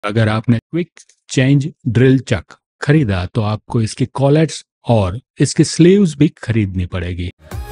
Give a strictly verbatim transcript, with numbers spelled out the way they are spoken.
अगर आपने quick change drill chuck खरीदा तो आपको इसके कॉलेट्स और इसकी स्लीव्स भी खरीदनी पड़ेगी।